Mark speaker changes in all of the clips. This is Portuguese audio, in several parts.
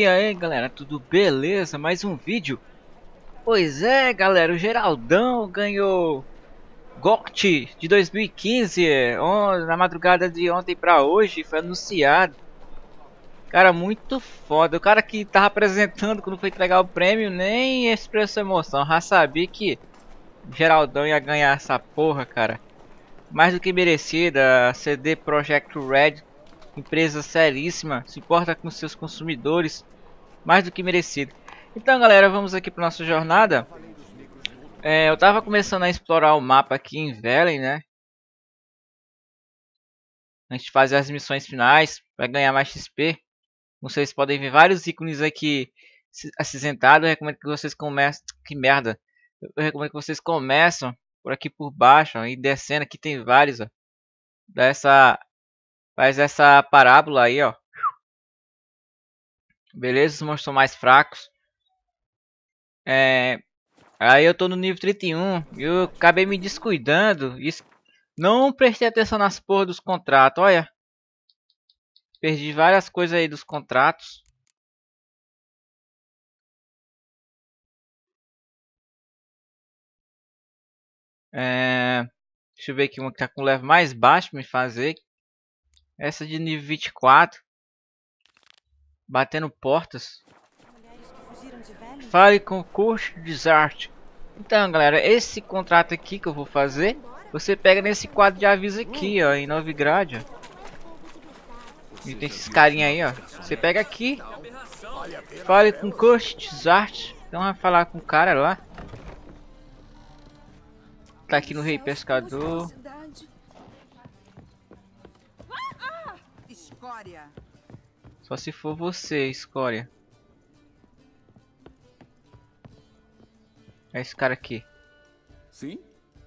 Speaker 1: E aí galera, tudo beleza? Mais um vídeo? Pois é galera, o Geraldão ganhou GOT de 2015 na madrugada de ontem pra hoje, foi anunciado. Cara, muito foda, o cara que tava apresentando quando foi entregar o prêmio nem expressou emoção, já sabia que o Geraldão ia ganhar essa porra, cara. Mais do que merecida, a CD Projekt Red, empresa seríssima, se importa com seus consumidores. Mais do que merecido. Então galera, vamos aqui para nossa jornada. Eu tava começando a explorar o mapa aqui em Velen, né? A gente fazer as missões finais para ganhar mais XP. Vocês podem ver vários ícones aqui acinzentados. Eu recomendo que vocês comecem. Que merda! Eu recomendo que vocês começam por aqui por baixo, ó, e descendo. Aqui tem vários, ó. Faz essa parábola aí, ó. Beleza, os monstros são mais fracos. Aí eu tô no nível 31 e eu acabei me descuidando. Não prestei atenção nas porra dos contratos, olha. Perdi várias coisas aí dos contratos. Deixa eu ver aqui uma que tá com o level mais baixo pra me fazer. Essa de nível 24. Batendo portas. Fale com Kurt Desart. Então galera, esse contrato aqui que eu vou fazer, você pega nesse quadro de aviso aqui, ó, em Novigrad. E tem esses carinha aí, ó. Você pega aqui. Fale com Kurt Desart. Então vai falar com o cara lá. Tá aqui no Rei Pescador. Só se for você, escória. É esse cara aqui.
Speaker 2: Sim?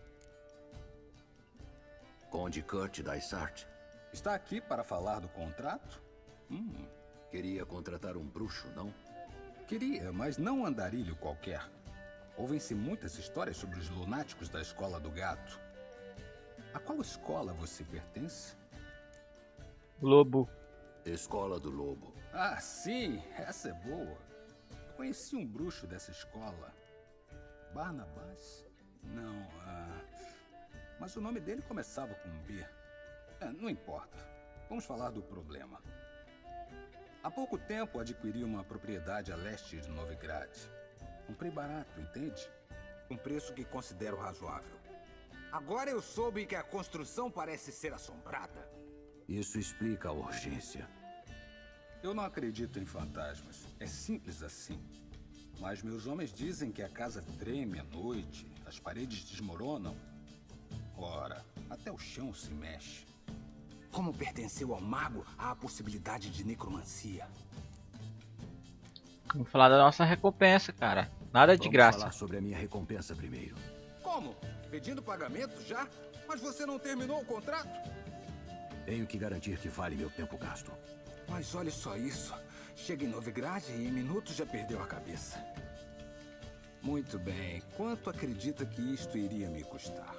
Speaker 3: Conde Kurt Dysart.
Speaker 2: Está aqui para falar do contrato?
Speaker 3: Queria contratar um bruxo, não?
Speaker 2: Queria, mas não um andarilho qualquer. Ouvem-se muitas histórias sobre os lunáticos da Escola do Gato. A qual escola você pertence?
Speaker 1: Lobo.
Speaker 3: Escola do Lobo.
Speaker 2: Ah, sim, essa é boa. Eu conheci um bruxo dessa escola. Barnabas? Não, mas o nome dele começava com B. Não importa. Vamos falar do problema. Há pouco tempo adquiri uma propriedade a leste de Novigrad. Comprei barato, entende? Um preço que considero razoável.
Speaker 4: Agora eu soube que a construção parece ser assombrada.
Speaker 3: Isso explica a urgência.
Speaker 2: Eu não acredito em fantasmas. É simples assim. Mas meus homens dizem que a casa treme à noite, as paredes desmoronam. Ora, até o chão se mexe.
Speaker 4: Como pertenceu ao mago, há a possibilidade de necromancia.
Speaker 1: Vamos falar da nossa recompensa, cara. Nada de graça.
Speaker 3: Vamos falar sobre a minha recompensa primeiro.
Speaker 4: Como? Pedindo pagamento já? Mas você não terminou o contrato?
Speaker 3: Tenho que garantir que vale meu tempo gasto.
Speaker 4: Mas olha só isso. Chega em Novigrad e em minutos já perdeu a cabeça. Muito bem. Quanto acredita que isto iria me custar?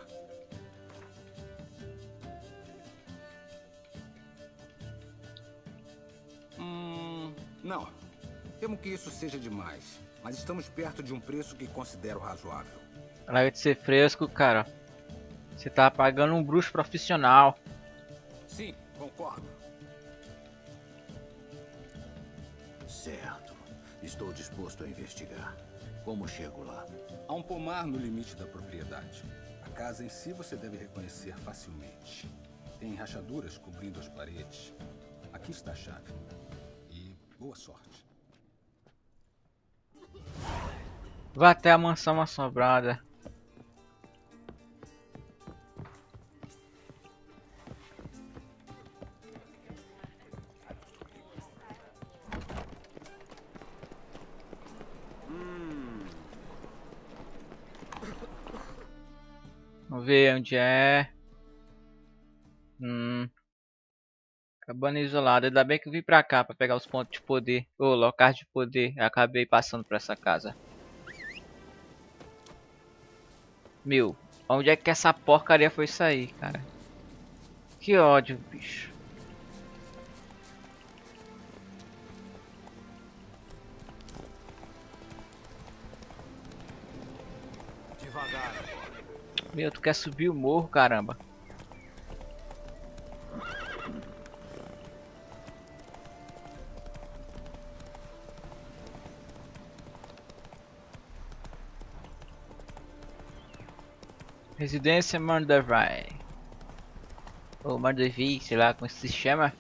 Speaker 4: Não. Temo que isso seja demais. Mas estamos perto de um preço que considero razoável.
Speaker 1: Larga de ser fresco, cara. Você tá pagando um bruxo profissional.
Speaker 4: Sim, concordo.
Speaker 3: Certo. Estou disposto a investigar. Como chego lá?
Speaker 2: Há um pomar no limite da propriedade. A casa em si você deve reconhecer facilmente. Tem rachaduras cobrindo as paredes. Aqui está a chave. E boa sorte.
Speaker 1: Vá até a mansão assombrada. Vamos ver onde é. Cabana isolada. Ainda bem que eu vim pra cá pra pegar os pontos de poder. Ou locais de poder. Eu acabei passando por essa casa. Meu, onde é que essa porcaria foi sair, cara? Que ódio, bicho. Meu, tu quer subir o morro, caramba. Residência Manderville. Ou Manderville, sei lá como se chama.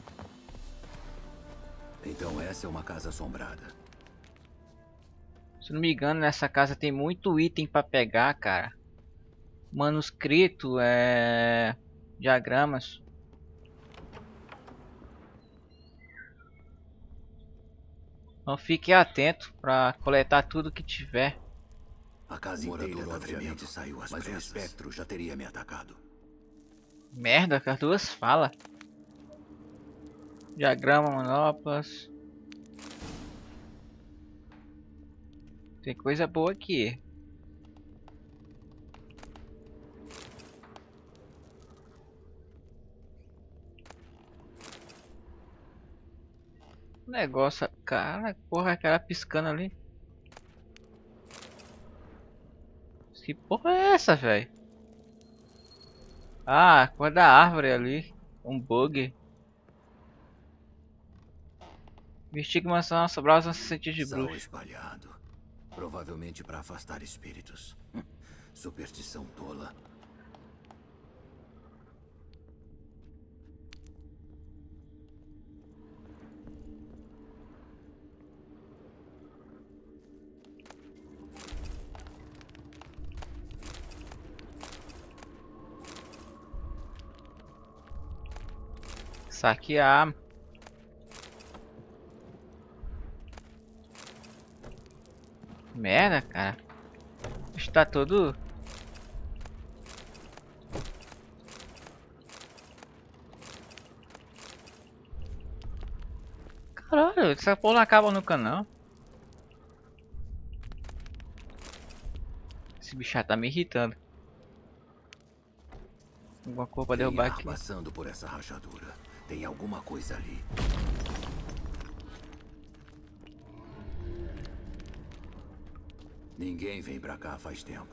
Speaker 3: Então essa é uma casa assombrada.
Speaker 1: Se não me engano, nessa casa tem muito item pra pegar, cara. Manuscrito, diagramas. Então fique atento pra coletar tudo que tiver.
Speaker 3: A casa inteira obviamente saiu às pressas, mas o espectro já teria me atacado.
Speaker 1: Merda, que as duas falam. Diagrama, manoplas. Tem coisa boa aqui. Negócio, cara, porra, aquela piscando ali. Que porra é essa, velho? Ah, a cor da árvore ali. Um bug. Investiga uma ação assombrosa no sentido de
Speaker 3: Sal
Speaker 1: bruxa.
Speaker 3: espalhado. Provavelmente para afastar espíritos. Superstição tola.
Speaker 1: Saquear. Merda, cara. Está todo... Caralho, essa porra não acaba nunca não. Esse bicho tá me irritando. Alguma coisa pra derrubar aqui.
Speaker 3: Passando por essa rachadura. Tem alguma coisa ali. Ninguém vem pra cá faz tempo.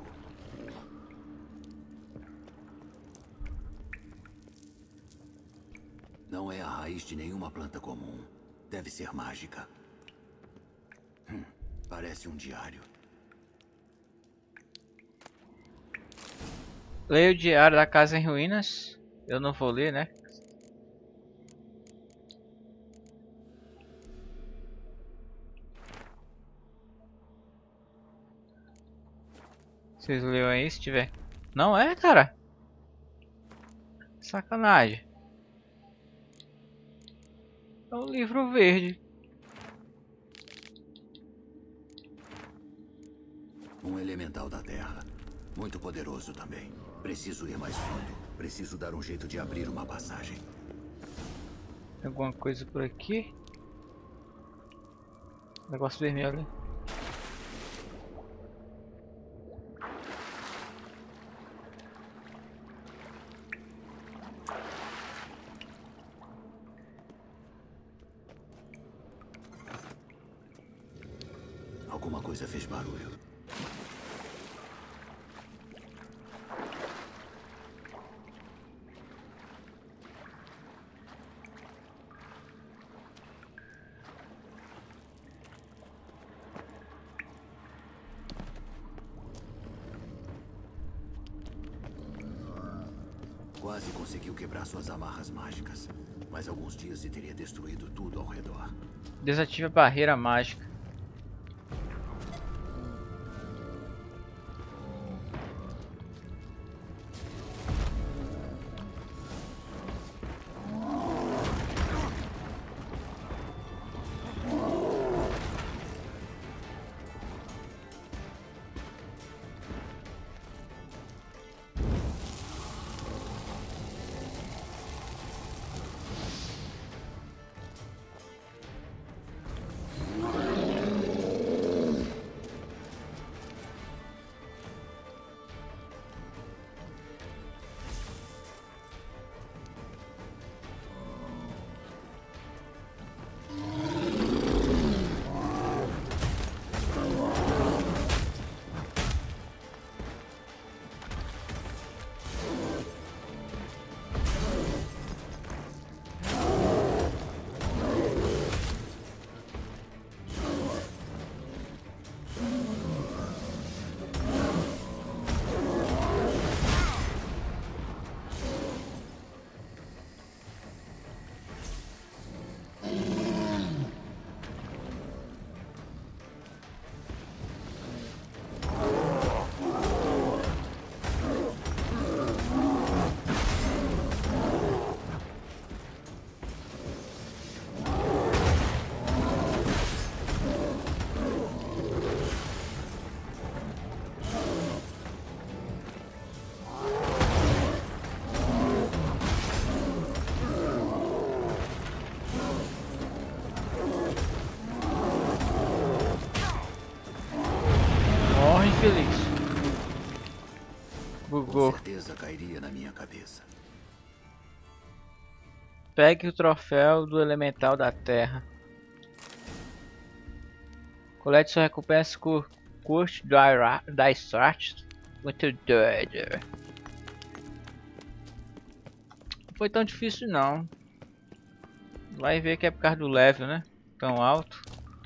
Speaker 3: Não é a raiz de nenhuma planta comum. Deve ser mágica. Parece um diário.
Speaker 1: Leia o diário da casa em ruínas. Eu não vou ler, né? Vocês leram aí se tiver. Não é, cara. Sacanagem. É um livro verde.
Speaker 3: Um elemental da Terra. Muito poderoso também. Preciso ir mais fundo. Preciso dar um jeito de abrir uma passagem.
Speaker 1: Tem alguma coisa por aqui? Negócio vermelho ali.
Speaker 3: Alguma coisa fez barulho. Quase conseguiu quebrar suas amarras mágicas, mas alguns dias e teria destruído tudo ao redor.
Speaker 1: Desative a barreira mágica.
Speaker 3: Com certeza cairia na minha cabeça.
Speaker 1: Pegue o troféu do Elemental da Terra. Colete sua recompensa com Curse da Start. Muito doido. Não foi tão difícil não. Vai ver que é por causa do level, né? Tão alto.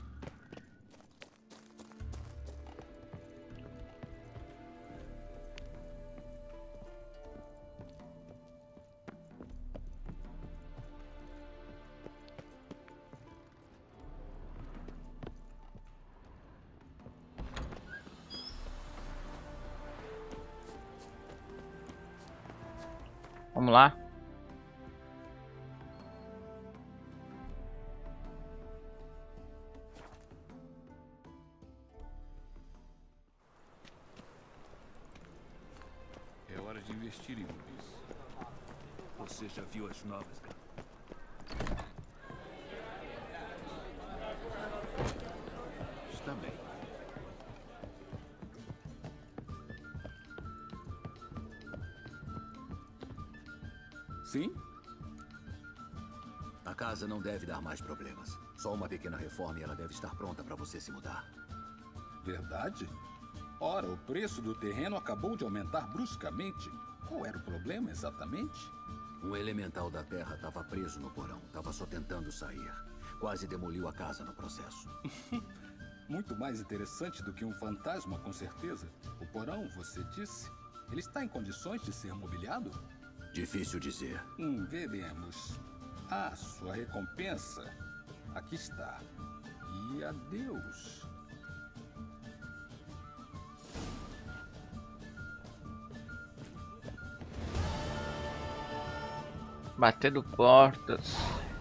Speaker 1: Vamos lá.
Speaker 2: É hora de investir em rubies. Você já viu as novas? Está bem. Sim?
Speaker 3: A casa não deve dar mais problemas. Só uma pequena reforma e ela deve estar pronta para você se mudar.
Speaker 2: Verdade? Ora, o preço do terreno acabou de aumentar bruscamente. Qual era o problema exatamente?
Speaker 3: Um elemental da terra estava preso no porão. Estava só tentando sair. Quase demoliu a casa no processo.
Speaker 2: Muito mais interessante do que um fantasma, com certeza. O porão, você disse? Ele está em condições de ser mobiliado?
Speaker 3: Difícil dizer.
Speaker 2: Veremos. Ah, sua recompensa. Aqui está. E adeus.
Speaker 1: Batendo portas.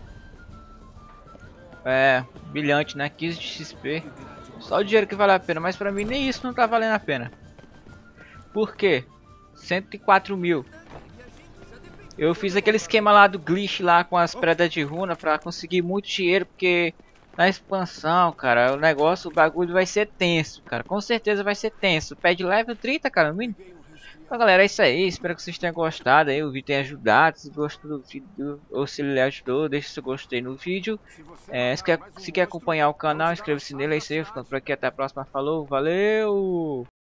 Speaker 1: É, brilhante, né? 15 de XP. Só o dinheiro que vale a pena, mas pra mim nem isso não tá valendo a pena. Por quê? 104 mil. Eu fiz aquele esquema lá do glitch lá com as pedras de runa pra conseguir muito dinheiro, porque na expansão, cara, o negócio, o bagulho vai ser tenso, cara. Com certeza vai ser tenso. Pede level 30, cara, mínimo. Então, galera, é isso aí. Espero que vocês tenham gostado aí. O vídeo tenha ajudado. Se gostou do vídeo ou se ele ajudou, deixe seu gostei no vídeo. Se quer acompanhar o canal, inscreva-se nele. É isso aí. Ficando por aqui. Até a próxima. Falou, valeu!